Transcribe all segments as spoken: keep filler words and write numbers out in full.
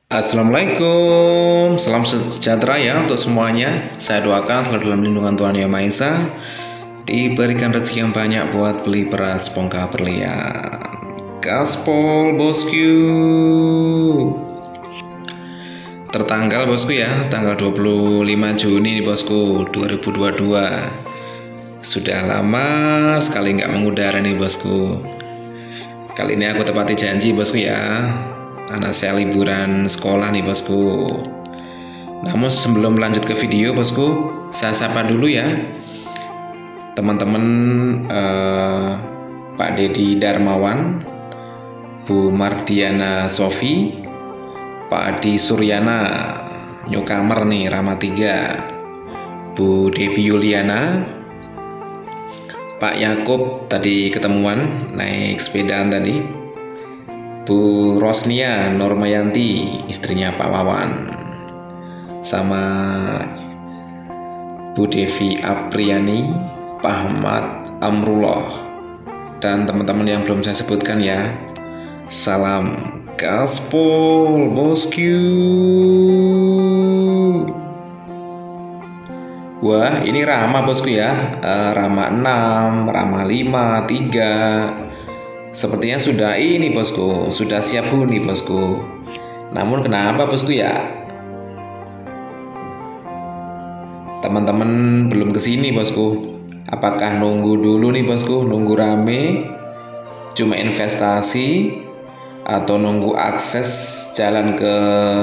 Assalamualaikum, salam sejahtera ya untuk semuanya. Saya doakan selalu dalam lindungan Tuhan Yang Maha Esa, diberikan rezeki yang banyak buat beli beras bongkar berlian. Gaspol bosku. Tertanggal bosku ya, tanggal dua puluh lima Juni nih bosku, dua ribu dua puluh dua. Sudah lama sekali nggak mengudara nih bosku. Kali ini aku tepati janji bosku ya. Anak saya liburan sekolah nih bosku. Namun sebelum lanjut ke video bosku, saya sapa dulu ya teman-teman, eh, Pak Dedi Darmawan, Bu Mardiana Sofi, Pak Adi Suryana, newcomer nih Rama tiga, Bu Devi Yuliana, Pak Yakub tadi ketemuan naik sepedaan tadi, Bu Rosnia Normayanti, istrinya Pak Wawan, sama Bu Devi Apriani, Pak Ahmad Amrullah, dan teman-teman yang belum saya sebutkan ya. Salam gaspol bosku. Wah, ini Rama bosku ya, uh, Rama enam, Rama lima, tiga. Sepertinya sudah ini bosku, sudah siap huni bosku. Namun kenapa bosku ya, teman-teman belum kesini bosku? Apakah nunggu dulu nih bosku, nunggu rame, cuma investasi, atau nunggu akses jalan ke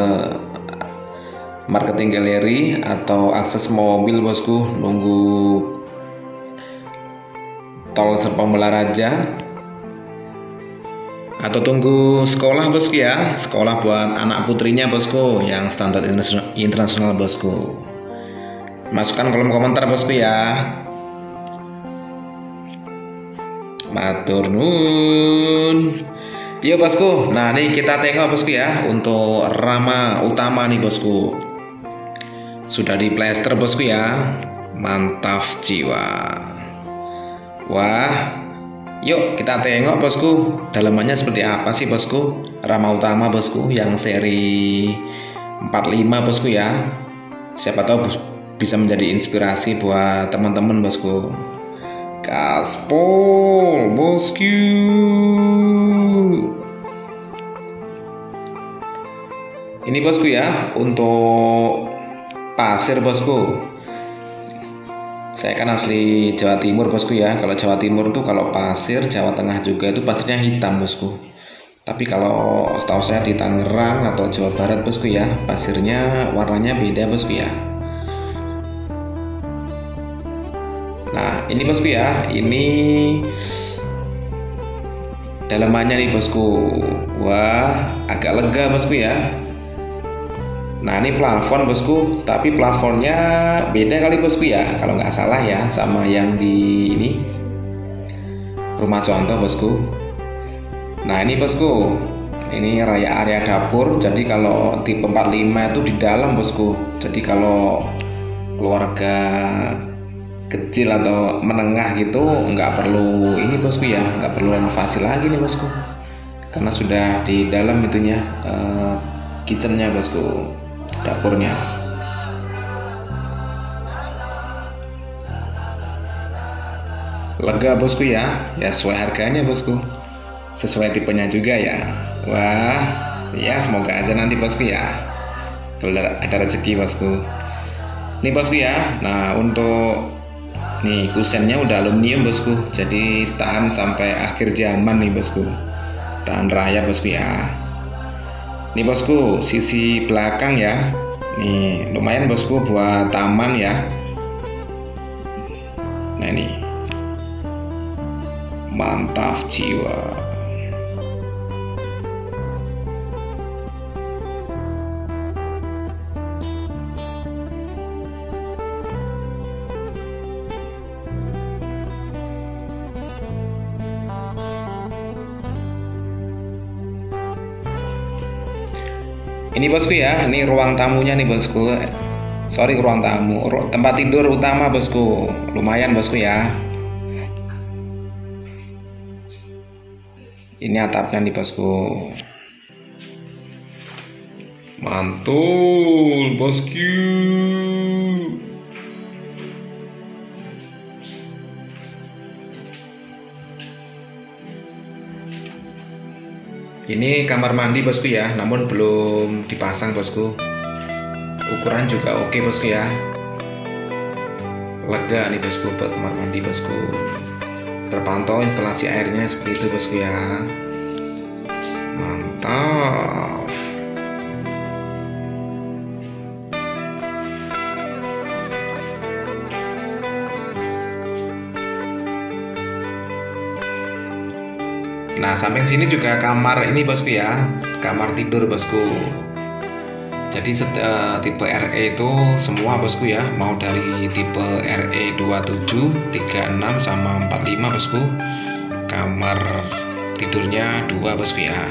marketing galeri, atau akses mobil bosku, nunggu tol Serpong Balaraja, atau tunggu sekolah bosku ya, sekolah buat anak putrinya bosku yang standar internasional bosku. Masukkan kolom komentar bosku ya. Matur nuwun. Yuk bosku, nah nih kita tengok bosku ya untuk Rama utama nih bosku. Sudah di plester bosku ya, mantap jiwa. Wah, yuk kita tengok bosku, dalamannya seperti apa sih bosku, Rama utama bosku yang seri empat puluh lima bosku ya. Siapa tahu bisa menjadi inspirasi buat teman-teman bosku. Gaspol bosku. Ini bosku ya untuk pasir bosku. Saya kan asli Jawa Timur bosku ya. Kalau Jawa Timur tuh kalau pasir, Jawa Tengah juga itu pasirnya hitam bosku. Tapi kalau setahu saya di Tangerang atau Jawa Barat bosku ya, pasirnya warnanya beda bosku ya. Nah ini bosku ya, ini dalamannya nih bosku. Wah, agak lega bosku ya. Nah ini plafon bosku, tapi plafonnya beda kali bosku ya, kalau nggak salah ya, sama yang di ini rumah contoh bosku. Nah ini bosku, ini area area dapur. Jadi kalau tipe empat puluh lima itu di dalam bosku. Jadi kalau keluarga kecil atau menengah gitu nggak perlu ini bosku ya, nggak perlu renovasi lagi nih bosku, karena sudah di dalam itunya, uh, kitchennya bosku, dapurnya. Lega bosku ya, ya sesuai harganya bosku, sesuai tipenya juga ya. Wah ya, semoga aja nanti bosku ya kalau ada rezeki bosku. Nih bosku ya, nah untuk nih kusennya udah aluminium bosku, jadi tahan sampai akhir zaman nih bosku, tahan raya bosku ya. Nih bosku, sisi belakang ya, nih lumayan bosku buat taman ya. Nah ini mantap jiwa. Ini bosku ya, ini ruang tamunya nih bosku. Sorry, ruang tamu, tempat tidur utama bosku. Lumayan bosku ya. Ini atapnya nih bosku. Mantul bosku. Ini kamar mandi bosku ya, namun belum dipasang bosku. Ukuran juga oke bosku ya. Lega nih bosku buat kamar mandi bosku. Terpantau instalasi airnya seperti itu bosku ya. Mantap. Nah, samping sini juga kamar ini bosku ya, kamar tidur bosku. Jadi uh, tipe R E itu semua bosku ya, mau dari tipe R E dua puluh tujuh, tiga puluh enam sama empat puluh lima bosku. Kamar tidurnya dua bosku ya.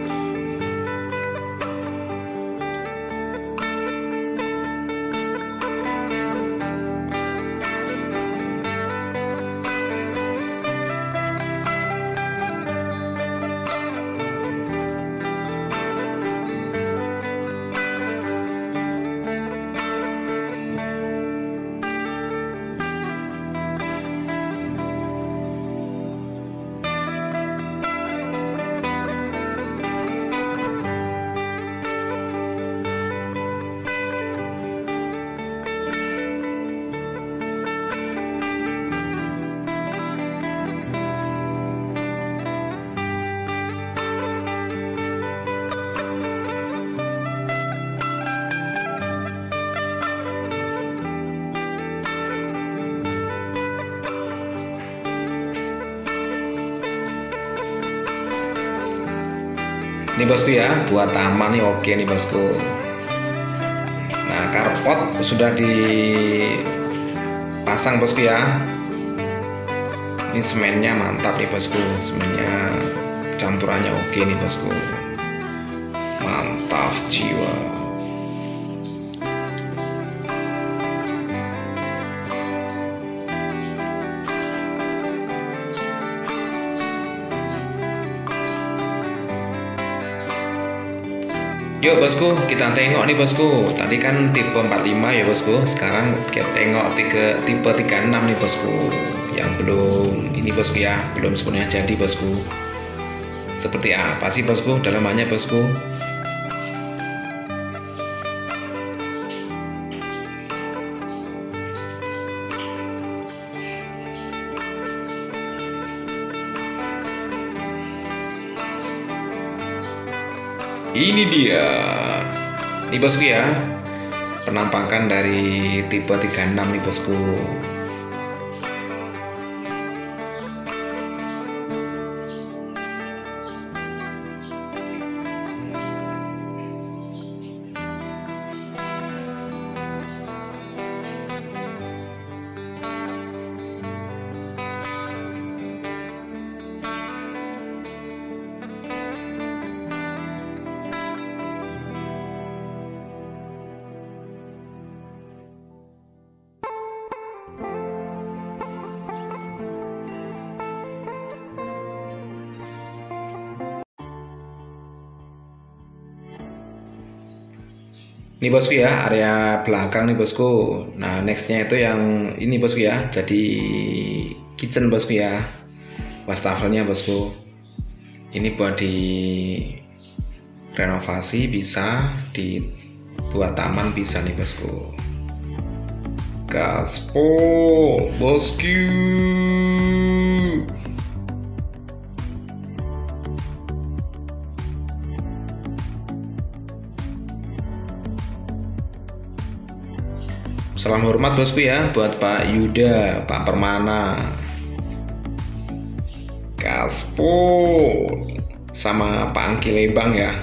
Ini bosku ya, buat taman nih oke nih bosku. Nah, karpot sudah dipasang bosku ya. Ini semennya mantap nih bosku, semennya campurannya oke nih bosku. Mantap jiwa. Yuk bosku, kita tengok nih bosku. Tadi kan tipe empat puluh lima ya bosku. Sekarang kita tengok tiga, tipe tiga puluh enam nih bosku. Yang belum ini bosku ya, belum sepenuhnya jadi bosku. Seperti apa sih bosku dalamannya bosku? Ini dia. Ini bosku ya, penampakan dari tipe tiga puluh enam nih bosku. Ini bosku ya, area belakang nih bosku. Nah, nextnya itu yang ini bosku ya, jadi kitchen bosku ya, wastafelnya bosku. Ini buat di renovasi bisa, dibuat taman bisa nih bosku. Gaspol bosku. Salam hormat bosku ya buat Pak Yuda, Pak Permana, Gaspol, sama Pak Angki Lebang ya.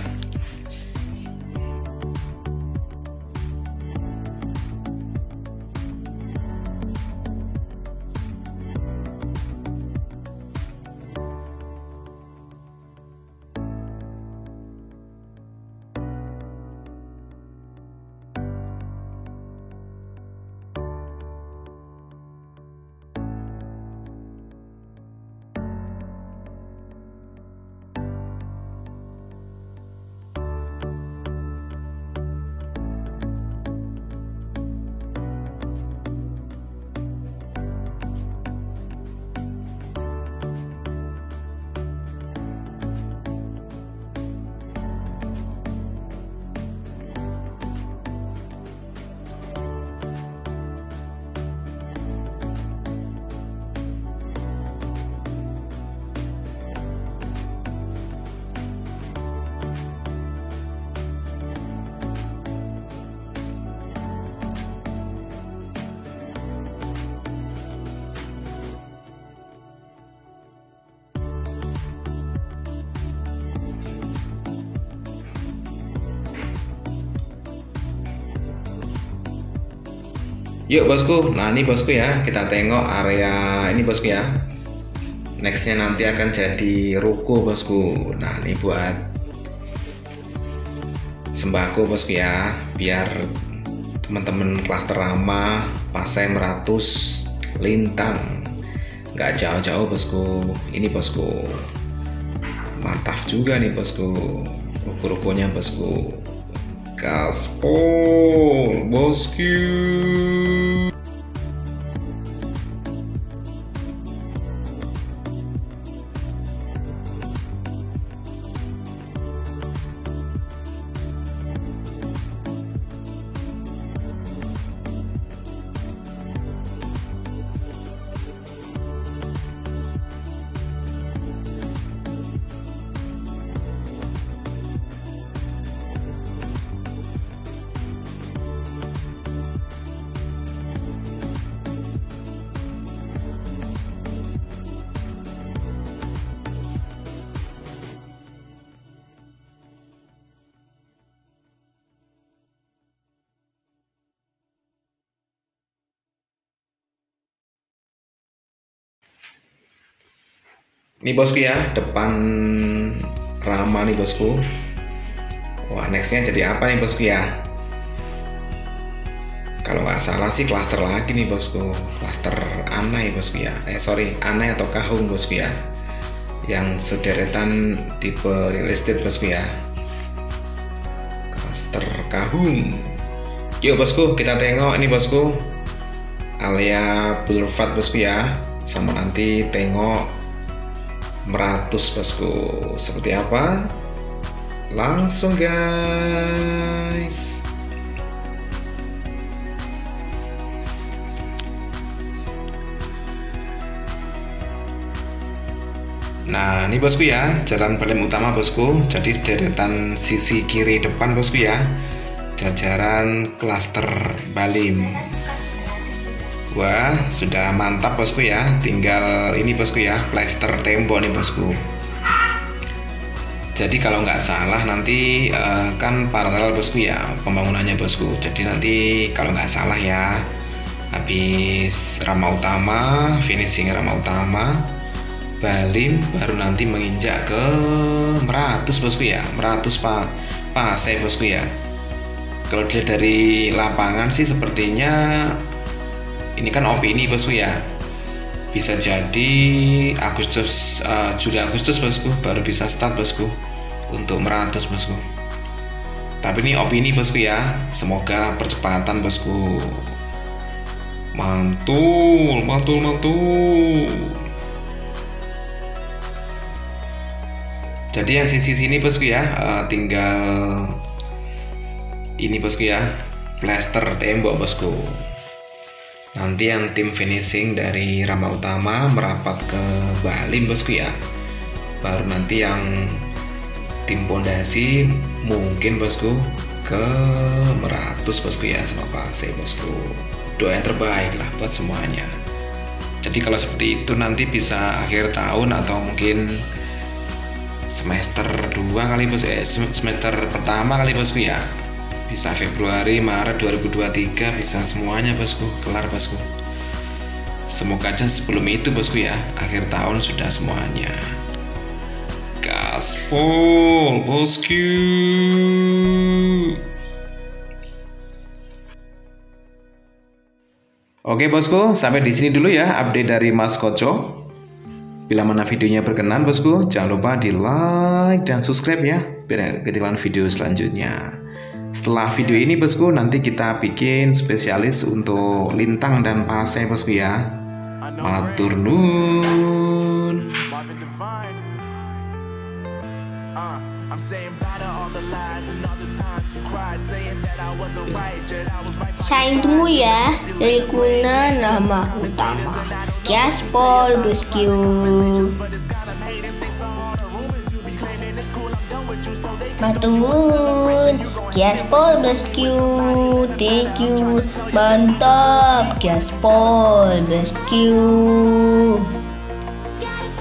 Yuk bosku, nah ini bosku ya, kita tengok area ini bosku ya. Nextnya nanti akan jadi ruko bosku. Nah ini buat sembako bosku ya, biar teman-teman klaster Rama, Pasai, Meratus, Lintang nggak jauh-jauh bosku. Ini bosku, mantap juga nih bosku, ruko-rukonya bosku. Gaspol bosku. Ini bosku ya, depan Rama nih bosku. Wah, nextnya jadi apa nih bosku ya? Kalau nggak salah sih klaster lagi nih bosku, klaster Anai bosku ya. Eh sorry, Anai atau Kahung bosku ya. Yang sederetan tipe real estate bosku ya. Klaster Kahung. Yuk bosku, kita tengok ini bosku, Alia Boulevard bosku ya. Sama nanti tengok Meratus bosku seperti apa, langsung guys. Nah ini bosku ya, jalan paling utama bosku, jadi deretan sisi kiri depan bosku ya, jajaran klaster Balim. Wah, sudah mantap bosku ya. Tinggal ini bosku ya, plester tembok nih bosku. Jadi kalau nggak salah nanti uh, kan paralel bosku ya pembangunannya bosku. Jadi nanti kalau nggak salah ya, habis Rama Utama, finishing Rama Utama, Balim, baru nanti menginjak ke Meratus bosku ya. Meratus Pak Pasai bosku ya. Kalau dilihat dari lapangan sih sepertinya ini kan opini bosku ya, bisa jadi Agustus, uh, Juli Agustus bosku baru bisa start bosku untuk Meratus bosku. Tapi ini opini bosku ya, semoga percepatan bosku. Mantul, mantul, mantul. Jadi yang sisi sini bosku ya, uh, tinggal ini bosku ya, plester tembok bosku. Nanti yang tim finishing dari Rama Utama merapat ke Balim bosku ya. Baru nanti yang tim pondasi mungkin bosku ke Meratus bosku ya, sama Pasai bosku. Doa yang terbaik lah buat semuanya. Jadi kalau seperti itu nanti bisa akhir tahun atau mungkin semester dua kali bos, eh, semester pertama kali bosku ya. Bisa Februari, Maret dua ribu dua puluh tiga bisa semuanya bosku, kelar bosku. Semoga aja sebelum itu bosku ya, akhir tahun sudah semuanya. Gaspol bosku. Oke bosku, sampai di sini dulu ya update dari Mas Koco. Bila mana videonya berkenan bosku, jangan lupa di like dan subscribe ya, biar ketinggalan video selanjutnya. Setelah video ini bosku, nanti kita bikin spesialis untuk Lintang dan Pasai bosku ya. Matur nuwun. Saya tunggu ya, dari Kuna nama utama Gaspol bosku. Matur, Gaspol bosku, thank you, mantap Gaspol bosku.